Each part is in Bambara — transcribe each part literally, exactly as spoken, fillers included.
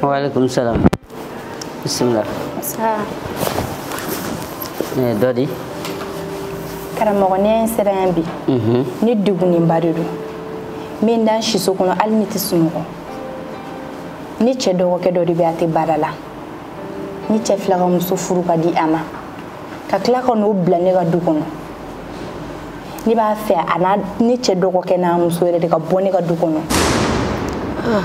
Wa alaikum salam. Bismillah. Sa. Eh dodi. Karamɔgɔ ne sera yan bi. Mhm. Ni duguni bari do. Min dan shiso kono al ni tisumugo. Ni cɛ dɔgɔkɛ dɔ de bɛ a tɛ baara la. Ni cɛ fila ka muso furu ka di a ma. Ka tila ka n'o bila ne ka du kɔnɔ. Ni b'a fɛ a n'a ni cɛ dɔgɔkɛ n'a muso yɛrɛ de ka bɔ ne ka du kɔnɔ. Ah.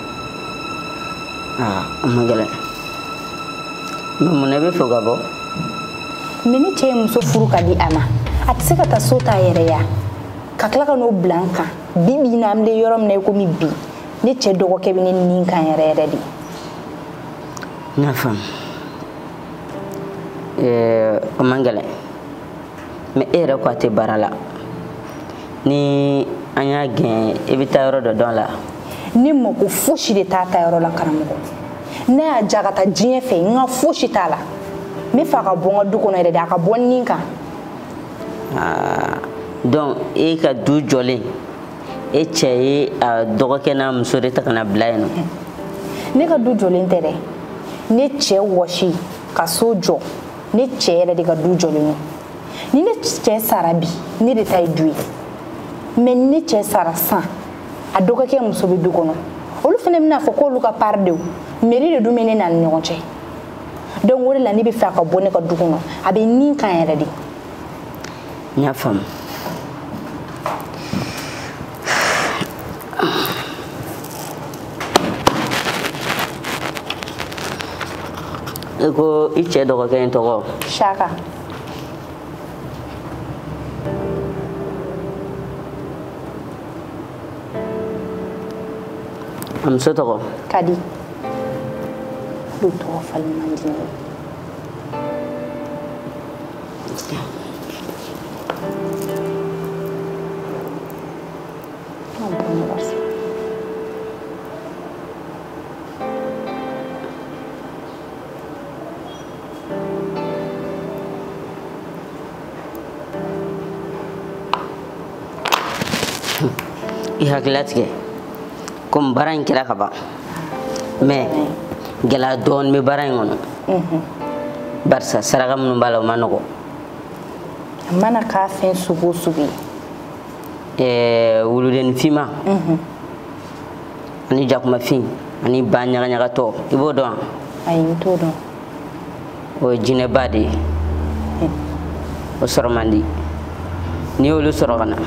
Ah, amagala. Mun ne bɛ fɛ ka bɔ? Mais ni cɛ ye muso furu ka di a ma. A tɛ se ka taa so ta yɛrɛ ya. Ka tila ka n'o bila n kan. Bi bi in na an bɛ yɔrɔ min na i komi bi. Ni cɛ dɔgɔkɛ bɛ ne nin kan yɛrɛ yɛrɛ de. N y'a faamu. Eh, o man gɛlɛn. Mais e yɛrɛ ko a tɛ baara la. Ni an y'a gɛn e bɛ taa yɔrɔ dɔ dɔn la. Ni mako fosi de t'a ta yɔrɔ la karamɔgɔ. Ne y'a ja ka taa diɲɛ fɛ n ka fosi t'a la. N bɛ fɛ a ka bɔ n ka du kɔnɔ yɛrɛ de a ka bɔ n nin kan. Ah, donc e ka du jɔlen e cɛ ye a dɔgɔkɛ n'a muso de ta ka na bila yen nɔ. Ne ka du jɔlen tɛ dɛ. Ne cɛ wɔsi ka so jɔ. Ne cɛ yɛrɛ de ka du jɔlen don. Ni ne cɛ sara bi ne de ta ye du ye. Mais ni ne cɛ sara san a dɔgɔkɛ muso bɛ du kɔnɔ. Olu fana bɛna fɔ k'olu ka part de o. Mairie de dun bɛ ne n'a ni ɲɔgɔn cɛ. Donc o de la ne bɛ fɛ a ka bɔ ne ka du kɔnɔ. A bɛ nin kan yɛrɛ de. N y'a faamu. E ko i cɛ dɔgɔkɛ in tɔgɔ? Saka. A muso tɔgɔ? Kadi. Olu tɔgɔ falen man di ne ye. I hakili tigɛ komi baara in kɛra ka ban mais gɛlɛya dɔɔni bɛ baara in kɔnɔ barisa saraka minnu b'a la o ma nɔgɔ. A mana k'a fɛn sugu o sugu ye. Wuludenin finman ani jakumafin ani ba ɲagaɲagatɔ i b'o dɔn wa? Ayi n t'o dɔn. O ye jinɛba de ye o sɔrɔ man di n'i y'olu sɔrɔ ka na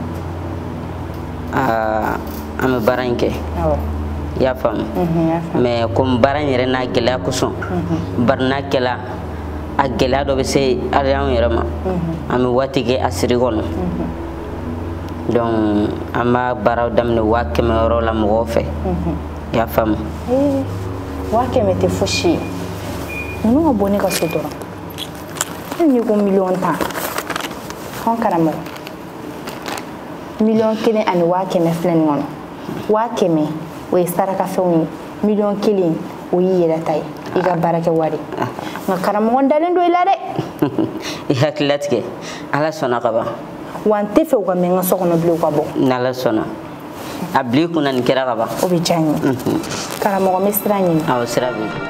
an bɛ baara in kɛ i y'a faamu mais komi baara in yɛrɛ n'a gɛlɛya kosɔn bari n'a kɛla a gɛlɛya dɔ bɛ se hali anw yɛrɛ ma an bɛ waati kɛ a siri kɔnɔ donc an b'a baaraw daminɛ waa kɛmɛ yɔrɔ la mɔgɔw fɛ i y'a faamu. Waa kɛmɛ tɛ fosi ye ninnu ka bɔ ne ka so dɔrɔn hali n'i ko miliyɔn tan hɔn karamɔgɔ miliyɔn kelen ani waa kɛmɛ filɛ nin kɔnɔ waa kɛmɛ o ye sarakafɛnw ye miliyɔn kelen o y'i yɛrɛ ta ye i ka baarakɛ wari nka karamɔgɔ dalen don i la dɛ. I hakili latigɛ ala sɔnna ka ban. Wa n tɛ fɛ u ka mɛn n ka so kɔnɔ bilen u ka bɔ. N'ala sɔnna a bila i kunna nin kɛra ka ban. O bɛ diya n ye karamɔgɔ n bɛ sira ɲini. Awɔ sira bɛ yen.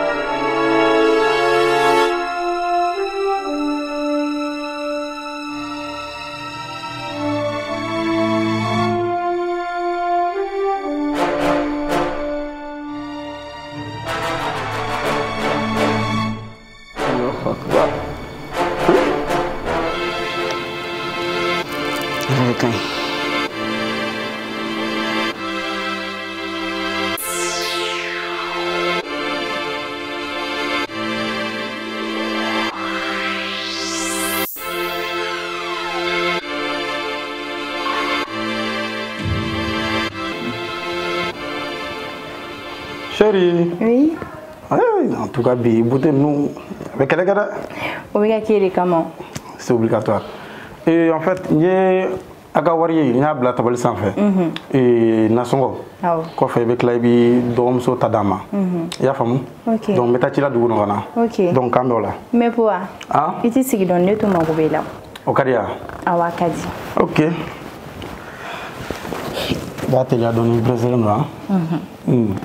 Chérie. Oui. Oui, en tout cas, bouteille nous avec quelle est-ce? Oui, comment? C'est obligatoire. Et en fait, il y a Agawari, il y a la table sans fait. Et Nasongo. Quoi fait avec la vie d'Omso Tadama. Il y a femme. Ok. Donc, mettez la double non. Ok. Donc, Candola. Mais pour ah, il est qui donne tout mon goût là. Au Caria. Ah, Wakadi. Ok. Là, tu as donné le président là.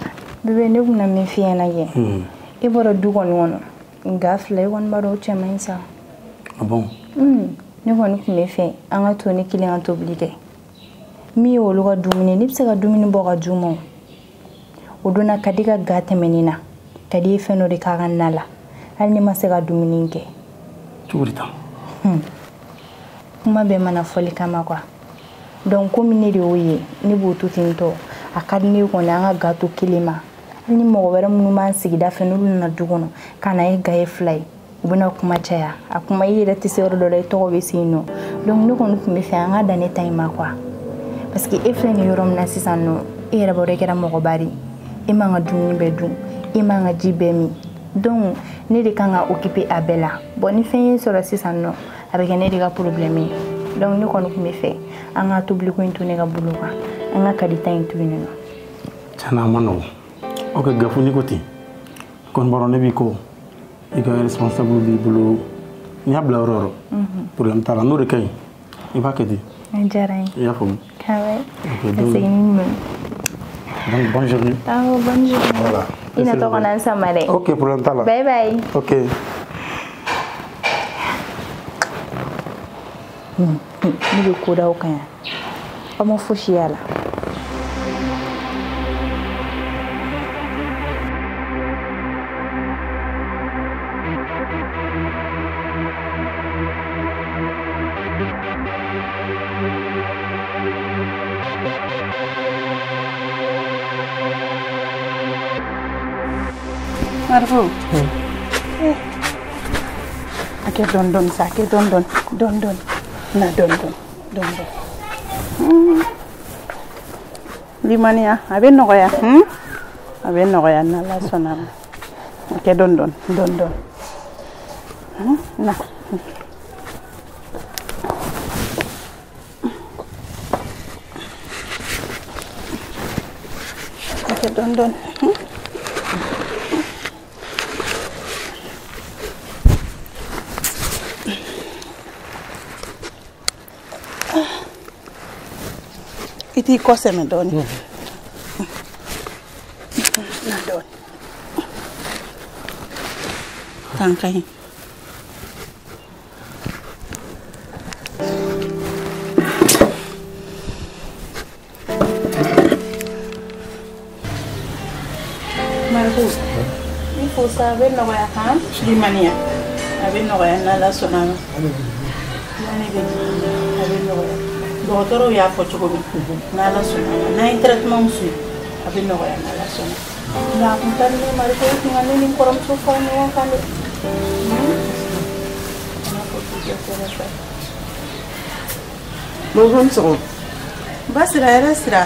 bébé ne buna min fi yana ye e boro du gon wono ngafle won baro chema sa ah bon mm ne won ku me fe anga to ne kilen to obligé mi wolu ga dumini ni se ga dumini bo ga jumo odona kadiga gate menina kadi fe no de kaga nala al ni ma se ga dumini ke turita hmm kuma be mana foli kama kwa donc comme ne de oye ni botu tinto akadni ko na anga gato kilima ni mo wera mun man sigida fe no na dugono kana e gaye fly ubuna kuma chaya akuma yira tisero do le to be sino donc ni ko no me fe anga dane time kwa parce que efle ni yorom na sisano era bore kera mo ko bari e manga duni be dun e manga jibemi donc ne de kanga occuper abela bon ni fe sur la sisano avec ne de ga problème donc ni ko no me fe anga tubli ko intune ga buluka anga kadita intune no tana mano ok gafu ni koti kon barone bi ko e ga responsable bi bulu ni abla roro problème tala no de kay e ba kedi Jaray. Ya fom. Kawe. Ok, donc donc bonne journée. Ah, bonne journée. Voilà. Ina to konan samare. Ok, problème tala. Bye bye. Ok. Hmm. Ni be ko da o kan. Amo fushi yala. Marfu. Eh. Ake don don sa, ake don don, don don. Na don don, don don. Hmm. Limania, abe nogoya, hmm? Abe nogoya na la sonama. Ake don don, don don. Hmm? Na. Ake don don. Hmm? Iti kose me doni. Na doni. Tangkai. Marco. Ni fosa ben no ya kan? Di mania. Aben no ya na la sonama. Nani ben. Aben no ya. Doctor ya fo chugo bi na la sona na traitement su abi no ya na la sona na kuntan ni mari ko ngani ni koram so fa ni wan kan na ko ti ko na fa mo hon so basira era sira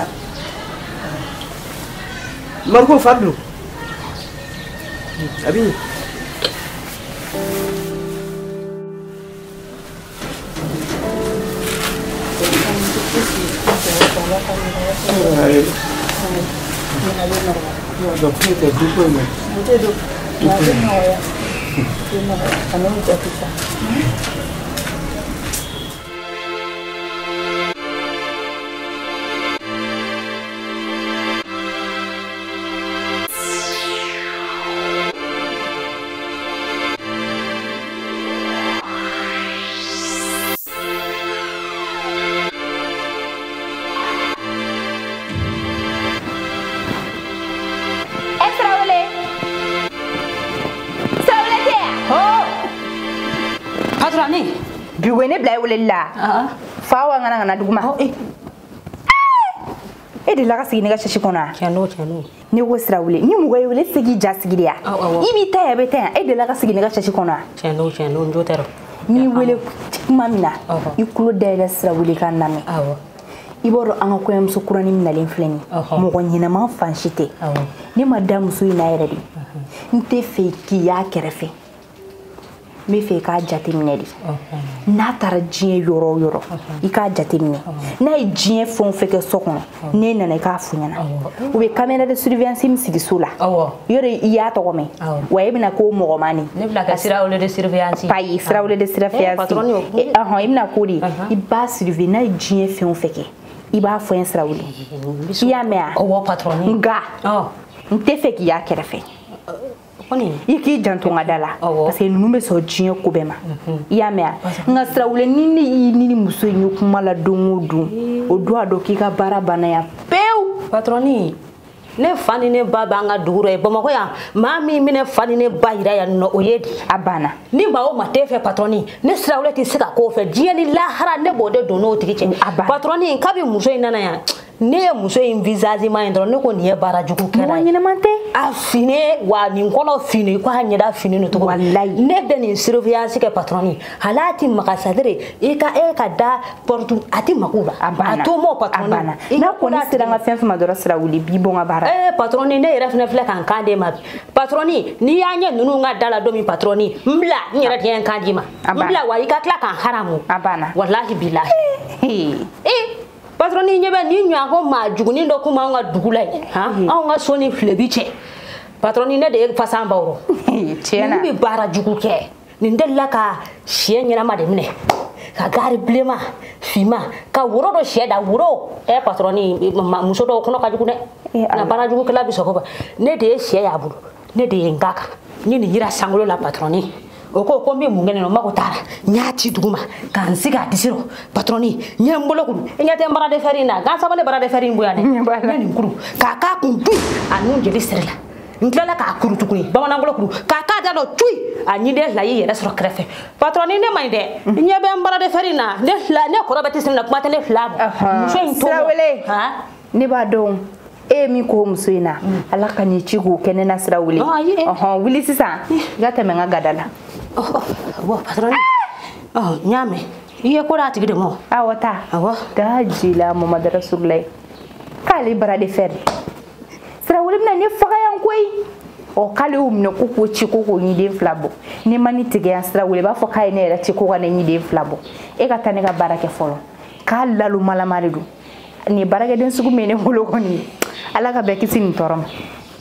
marko fablu abi Biwene blai wulilla. Fawa ngana ngana duguma. Eh. Eh de la ka sigi ne ka shashi kona. Tiano tiano. Ni wo sira wule. Ni mu ga wule sigi ja sigiria. Ibi ta ya beta. Eh de la ka sigi ne ka shashi kona. Tiano tiano njotero. Ni wule mamina. I kulo da ya sira wule kan nami. Awo. Iboro anga ko yam sukura ni minalen fleni. Mo ko nyina man fanshite. Awo. Ni madam su ina yere di. Nte fe ki ya kerefe. Me fe ka jatimine di na tara jien yoro yoro I ka jatimine na I jien fon feke sokono ne nana ka funyana o be caméra de surveillance mi sigi sula yore iya to ko me wa ibna ko mo mani ne bla ka sira ole de surveillance pai sira ole de surveillance patron eh ah ibna ko di I ba surveiller na jien fon feke i b'a fɔ n Sirawuli i y'a mɛn a o patron nga n tɛ fɛ k'i y'a kɛrɛfɛ i k'i janto n ka da la parce que ninnu bɛ sɔn diɲɛ ko bɛɛ ma i y'a mɛn a nka Sirawuli ni ne y'i ni muso in ye kuma la don o don o don a dɔn k'i ka baara banna yan pewu patroni ne fa ni ne ba b'an ka dugu ye Bamakɔ yan maa min bɛ ne fa ni ne ba yira yan nɔ o ye di a banna ni maa o maa tɛ fɛ patroni ne Sirawuli tɛ se ka k'o fɛ diɲɛ ni lahara ne b'o de don n'o tigi cɛ patroni kabi muso in nana yan ne ye muso in visage ma in dɔrɔn ne ko nin ye baara jugu kɛra ye ɲɛnama tɛ a fini wa nin kɔnɔ fini ko a ɲɛda fini no cogo wallahi ne bɛ nin surveillance kɛ patroni hala ti maka sadere e ka e ka da portu ati makuba a to mo patroni n'a ko n'a sera n ka fɛn fɛn ma dɔrɔn Sirawuli b'i bɔ n ka baara eh patroni ne yɛrɛ fɛnɛ filɛ kan kan de ma patroni ni y'a ɲɛ ninnu ka da la don min patroni n bila n yɛrɛ de ye n kan di ma n bila wa i ka tila kan haramu a banna wallahi billahi eh patroni ɲɛbɛ ni ɲɔgɔn maa jugunin dɔ kuma an ka dugu la ye han anw ka so ni filebi cɛ patroni ne de ye fasan bawro tiɲɛna nin bɛ baara jugu kɛ nin delila ka sɛ ɲɛnama de minɛ ka gari bilenma fima ka woro dɔ sɛ da woro ɛ patroni muso dɔw kɔnɔ ka jugu dɛ nka baara jugukɛla bɛ sɔgɔ ne de ye sɛ y'a bolo ne de ye n ka kan ni nin yira sankolo la patroni o ko ko n bɛ mun kɛ nin na n mago t'a la n y'a ci dugu ma k'an sigi a disi rɔ patroni n ye n bolo kuru i ɲɛ tɛ n bara de fɛri in na gan saba ne bara de fɛri in bonya dɛ n ye nin kuru k'a k'a kun dun a nun jeli siri la n tilala k'a kuru tuguni bamananbolo kuru k'a k'a da dɔ cuyi a ɲiden fila y'i yɛrɛ sɔrɔ kɛrɛfɛ patroni ne man ɲi dɛ n ɲɛ bɛ n bara de fɛri in na ne fila ne kɔrɔ bɛ tɛ sini na kuma tɛ ne fila bɔ muso in to Sirawuli ne b'a dɔn e ye min ko muso in na ala ka nin ci k'o kɛ ne na Sirawuli ɔhɔn wuli sisan i ka tɛmɛ n ka gada la bon patroni oh nyame iye ko da tigi de mo awo ta awo da jila Muhammad Rasulullah k'ale bara de fer Sirawuli bɛna ne faga yan koyi ɔ k'ale y'o minɛ ko k'o ci ko k'o ɲiden fila bɔ ne ma ni tigɛ yan Sirawuli b'a fɔ k'a ye ne yɛrɛ ci ko ka ne ɲiden fila bɔ e ka taa ne ka baara kɛ fɔlɔ k'a lalumalama de don nin baarakɛden sugu min ne bolo kɔni ala ka bɛɛ kisi nin tɔɔrɔ ma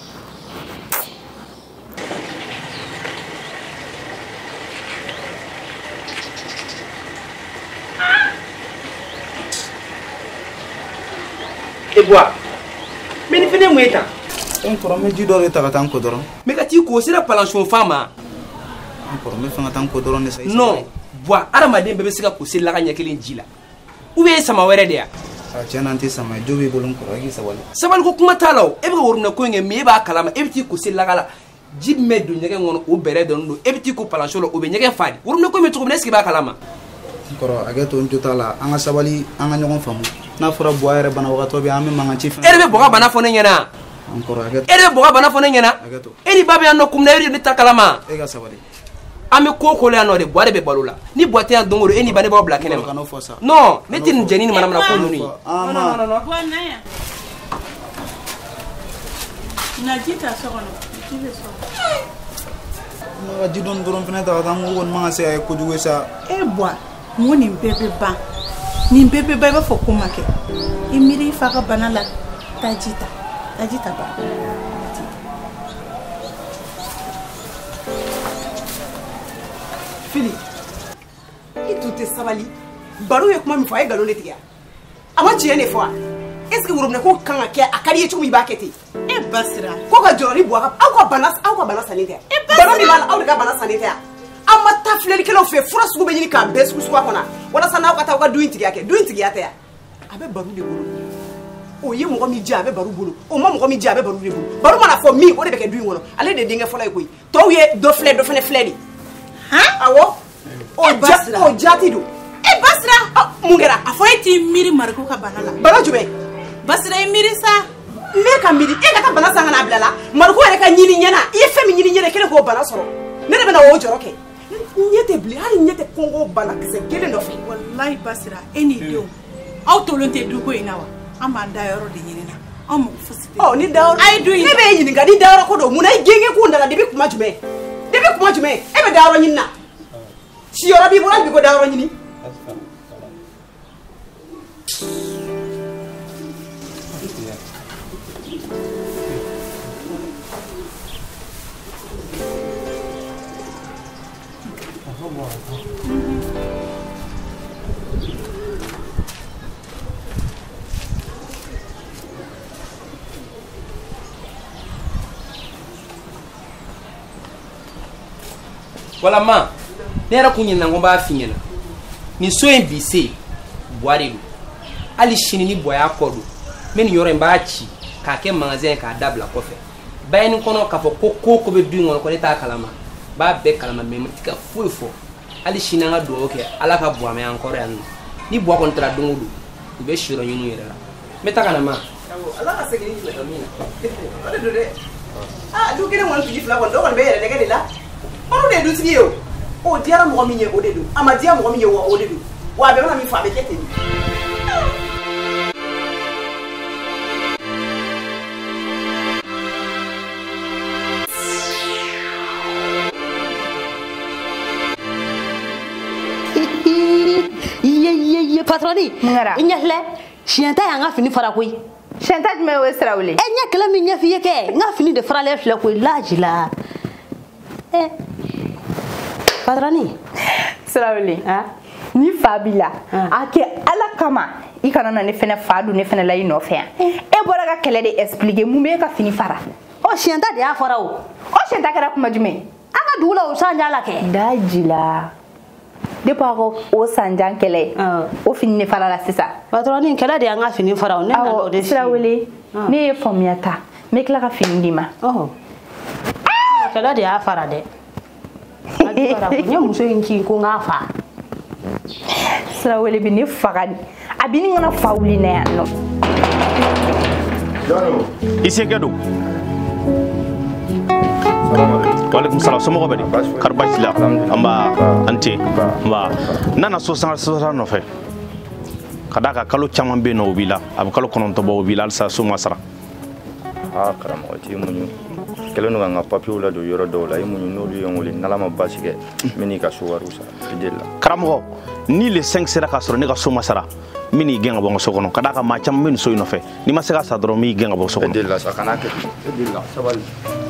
e bois mais ni fene mueta en koro me ji dore ta tan ko doron me ka ti ko sira palanchon fama en koro me fanga tan ko doron ne sai non bois aramaden bebe sika ko sila ka nyakelen jila ou be sama were de ya a tiana anti sama jobe bolon ko agi sawali sabal ko kuma talaw e be woruna ko nge me ba kalama e biti ko sila kala jib meddu nyege ngono o bere don do e biti ko palanchon o be nyege fadi woruna ko me to be eski ba kalama koro ageto on totala anga sabali anga nyogon famu na fura bois yɛrɛ bana wagato be ame manga ci fa ere be boga bana fone nyana encore ageto ere be boga bana fone nyana ageto eri babe anno kumna eri ni takalama e ga sabali ame ko ko le anno de boire be balula ni boite an dongoro eni bane ba black enema non metti ni jenini manam na ko nuni non non non bona ya na jita sokono jita sokono no ji don doron fene ta ta mo won manga se ay ko juwe sa e bois mo ni bebe ba ni bebe ba ba fo ko make e miri fa ka banala tajita tajita ba fili i tute sabali baro ye kuma mi fa e galo le tiya ama ci ene fa est ce que worobne ko kan ka a kariye ci mu ba kete e basira ko ka jori bo ka aw ka banas aw ka banas sanite baro mi bal aw ka banas sanite amma ta fleli kelo fe fura sugu be nyini ka be sugu sugu akona wala sana ka ta ka duin tigi ake duin tigi ate ya abe baru de bolo o ye mo mi ja be baru bolo o mo mo mi ja be baru de bolo baru mana fo mi o de be ke duin wono ale de dinga fola koy to ye do fle do fene fleli ha awo o ja o jati do e basra mungera afo eti miri marko ka banala bana jube basra e miri sa me ka miri e ka ta bana sanga na blala marko re ka nyini nyana e fe mi nyini nyene kele ko bana soro ne de bana o joro ke nyete bli hali nyete kongo bana kese kele no fe wallahi basra eni do auto lonte du ko inawa ama da yoro de nyini na am fusite oh ni da ai do ni be nyini ga ni da yoro ko do mu na genge ko ndala de bi kuma jume de bi kuma jume e be da yoro nyina si yoro bi bo bi ko da yoro nyini wala ma ne yɛrɛ kun ɲinina ko n b'a f'i ɲɛna nin so in bi se buwa de don hali sini ni buwa y'a kɔ don n bɛ nin yɔrɔ in b'a ci k'a kɛ magasin k'a dabila kɔfɛ bayani kɔnɔ k'a fɔ ko ko ko bɛ du in kɔnɔ ko ne t'a kalama b'a bɛɛ kalama mɛ n tɛ ka foyi fɔ hali sini an ka dugawu kɛ ala ka buwa mɛn an kɔrɔ yan nɔ ni buwa kɔni taara don o don u bɛ siyɔrɔ ɲini u yɛrɛ la n bɛ taa ka na ma ala ka segin ni tɛmɛ min na o de don dɛ ah du kelen kɔni fili fila kɔni dɔ kɔni bɛ yɛrɛ nɛgɛ de la olu de ye dutigi ye o o diyara mɔgɔ min ye o de don a ma diya mɔgɔ min ye wa o de don wa a bɛɛ bɛna min fɔ a bɛ kɛ ten ye ye ye patroni ngara nyɛlɛ siɲɛta y'an ka fini fara koyi siɲɛta jumɛn o ye Sirawele e ɲɛ kɛlɛ min ɲɛf'i ye kɛ n ka fini de faralen filɛ koyi laji la eh patroni Sirawele ni fa b'i la a kɛ ala kama i kana na ne fɛnɛ fa don ne fɛnɛ la i nɔfɛ yan e bɔra ka kɛlɛ de expliquer mun b'e ka fini fara o siɲɛta de y'a fara o o siɲɛta kɛra kuma jumɛn an ka dugu la o sanja la kɛ daji la depuis a ko o sanjan kɛlɛ o fini ne fara la sisan patroni kɛlɛ de y'an ka fini fara o ne nana o de Sirawele ne ye faamuya ta n bɛ tila ka fini d'i ma kɛlɛ de y'a fara dɛ n ye muso in ci ko n k'a fa Sirawele bɛ ne faga a bɛ ni kana fa wuli na yan nɔ i se kɛ don Walaikum salam somɔgɔ bɛ di kari baasi la an b'a an tɛ nba n nana so sanga sara nɔfɛ ka d'a kan kalo caman bɛ yen nɔ o b'i la a bɛ kalo kɔnɔntɔn bɔ o b'i la halisa so ma sara aa karamɔgɔ t'i muɲu kɛlen don ka n ka papiyew ladon yɔrɔ dɔw la i muɲu n'olu ye n wele n'ala ma baasi kɛ n bɛ n'i ka so wariw sara i deli la karamɔgɔ ni le cinq sera k'a sɔrɔ ne ka so ma sara n bɛ n'i gɛn ka bɔ n ka so kɔnɔ ka d'a kan maa caman bɛ nin so in nɔfɛ n'i ma se ka sa dɔrɔn n b'i gɛn ka bɔ so kɔnɔ i deli la sa kana kɛ i deli la sabali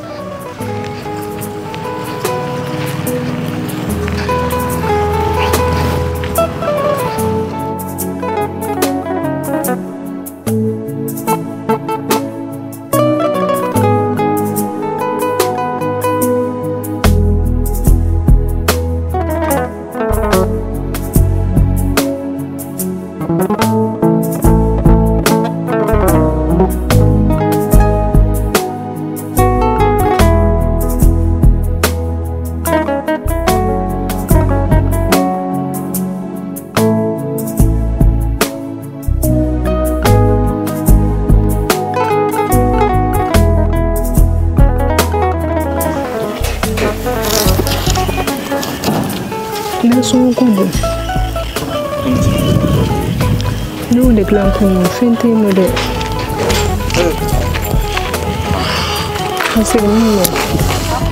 No, the glam come fainting with it. I said, no.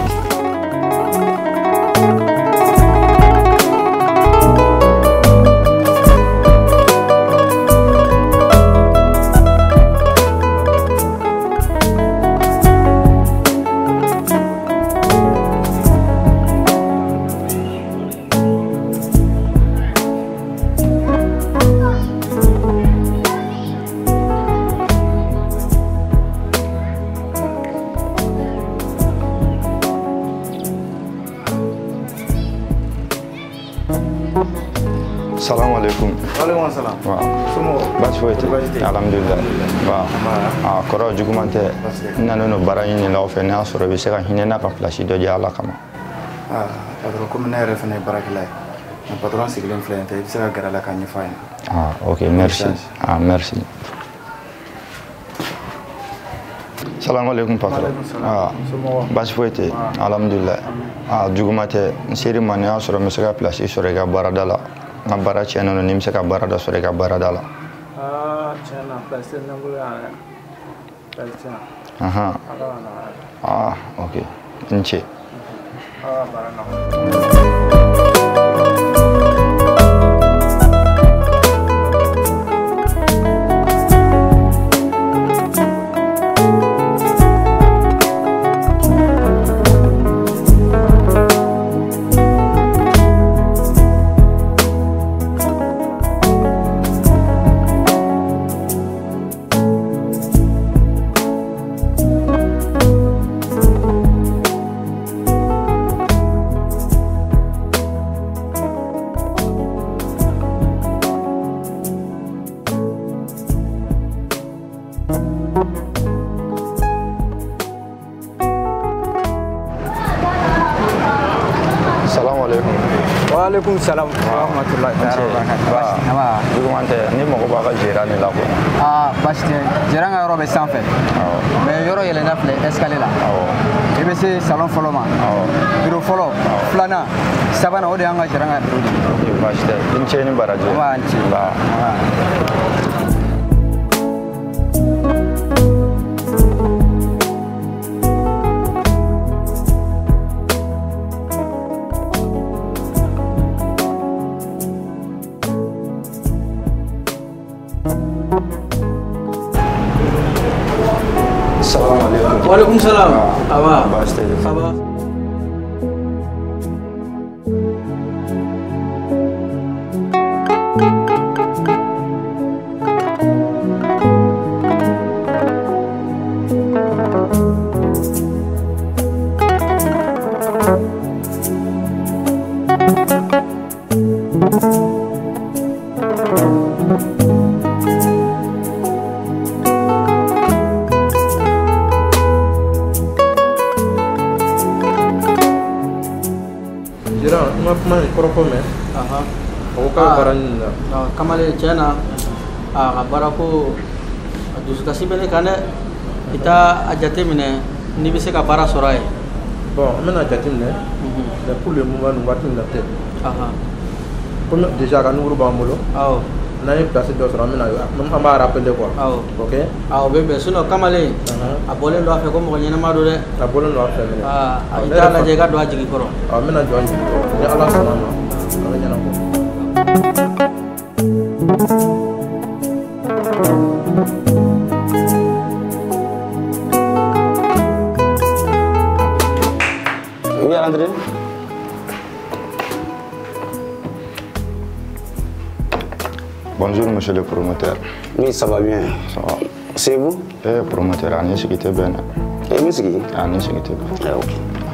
Salam alaikum. Waalaikum salam. Waaw. Sumo. Baasi foyi tɛ. Alhamdulillah. Waaw. Ah, kɔrɔ juguman tɛ. N nanen don baara ɲini la aw fɛ, n'a y'a sɔrɔ i bɛ se ka hinɛ n'a ka place dɔ di Ala kama. Ah, patron komi ne yɛrɛ fana ye baarakɛla ye. Mais patron sigilen filɛ nin tɛ, i bɛ se ka gɛrɛ a la k'a ɲɛfɔ a ɲɛna. Ah, ok, merci. Ah, merci. Salam alaikum patron. Ah, baasi foyi tɛ. Alhamdulillah. Ah, juguman tɛ. N seri ma, n'a y'a sɔrɔ n bɛ se ka place sɔrɔ i ka baarada la. N ka baara tiɲɛnen don, ni n bɛ se ka baarada sɔrɔ i ka baarada la. Ah, tiɲɛna, place tɛ ne bolo yan dɛ. Place tɛ yan. Ahan. Ala ka nɔgɔya. Ah, ok. N ce. Ah, baara nɔgɔya. Waalaikum salam warahmatullahi wabarakatuh. Nama Dugumante ni mɔgɔ b'a ka gérant de la quoi. Ah baasi tɛ gérant ka yɔrɔ bɛ sanfɛ. Awɔ. Mais yɔrɔ yɛlɛnna filɛ escalier la. Awɔ. I bɛ se salon fɔlɔ ma. Awɔ. Bureau fɔlɔ, filanan, sabanan o de y'an ka gérant ka bureau de ye. Ok baasi tɛ. I ni ce ni baraji. An b'a ci. Ba. Waalaikumsalam. Apa? Apa? Kamale cɛna a ka baara ko dusukasi bɛ ne kan dɛ i t'a a jate minɛ n'i bɛ se ka baara sɔrɔ a ye. Bon an bɛna jate minɛ mais pour le moment nin waati in na tɛ comme déjà ka numéro b'an bolo n'an ye place dɔ sɔrɔ an bɛna an b'a rappeler quoi. Ok. Awɔ o bɛ bɛn sinon kamalen a bɔlen don a fɛ ko mɔgɔ ɲɛnama don dɛ. A bɔlen don a fɛ minɛ. I t'a lajɛ i ka don a jigi kɔrɔ. Awɔ n bɛna jɔ a jigi kɔrɔ ni Ala sɔnna ma a bɛ ɲɛnabɔ. Oui, André. Bonjour, monsieur le promoteur. Oui, ça va bien. Ça va. C'est vous? Eh, promoteur, on est ce qui était bien. Eh, mais c'est qui? On est ce qui était bien. Ah, ok.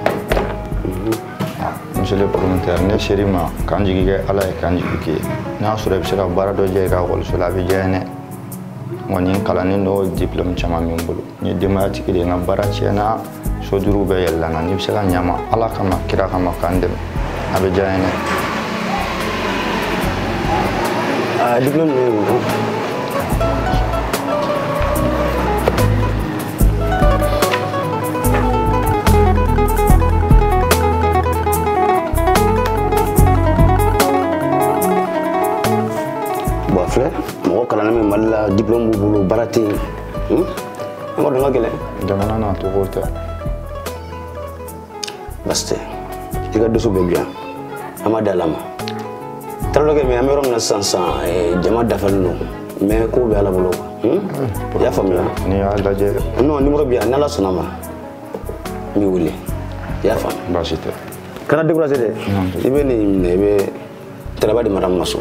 Monsieur le promoteur, ne chéri ma, quand je dis que Allah est quand je dis que, n'a sur le pseudo barado j'ai gagné sur la vie j'ai né. Moi ni kalani no diplôme chama mi mbulu. Ni demati que les nabarachiana soduru be yalla na ni pseudo nyama Allah kama kira kama kandem. Abe j'ai né. Ah, diplôme ni mɔgɔ kalanna min Mali la diplôme b'u bolo baara tɛ yen an ka dɔn ka gɛlɛn jamana n'a togo tɛ basi tɛ i ka doso bɛ bi yan an ma da la ma tarawelekɛ mais an bɛ yɔrɔ min na sisan sisan jama dafalen don mais ko bɛ Ala bolo i y'a faamuya n'i y'a lajɛ non numéro bɛ yan n'Ala sɔnna ma n b'i wele i y'a faamu baasi tɛ kana découragé dɛ i bɛ nin minɛ i bɛ Taraba de madamu ma so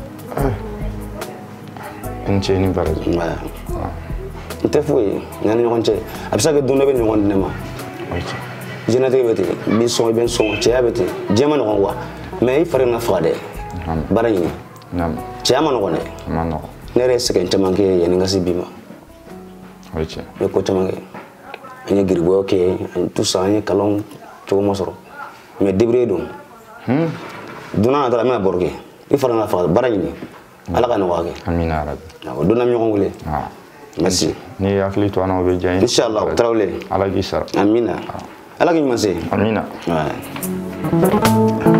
n cɛ ni baraji n tɛ foyi ye ni ɲɔgɔn cɛ a bɛ se ka kɛ don dɔ bɛ ɲɔgɔn di ne ma diɲɛlatigɛ bɛ ten i b'i sɔn i bɛ n sɔn cɛya bɛ ten diɲɛ ma nɔgɔn quoi mais i fari kana faga dɛ baara ɲini cɛya ma nɔgɔn dɛ ne yɛrɛ ye sɛgɛn caman kɛ yanni n ka se bi ma n bɛ ko caman kɛ an ye giribɔyɔ kɛ tout ça an ye kalanw cogo ma sɔrɔ mais débrouillé don don n'a nataala an bɛna baro kɛ i fari kana faga baara ɲini Ala ka nɔgɔya kɛ amina yarabi awɔ don na ɲɔgɔn wele merci ni hakili to an na o bɛ diya n ye inchallah Tarawele Ala k'i sara amina Ala k'i ɲuman se amina